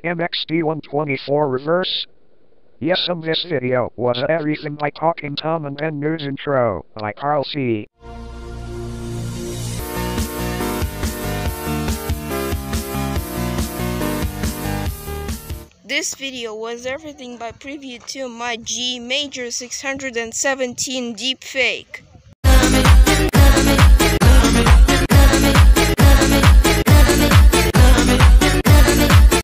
MXD124 reverse. Yes, this video was everything by Talking Tom and then news intro by Carl C. This video was everything by preview to my G major 617 deepfake.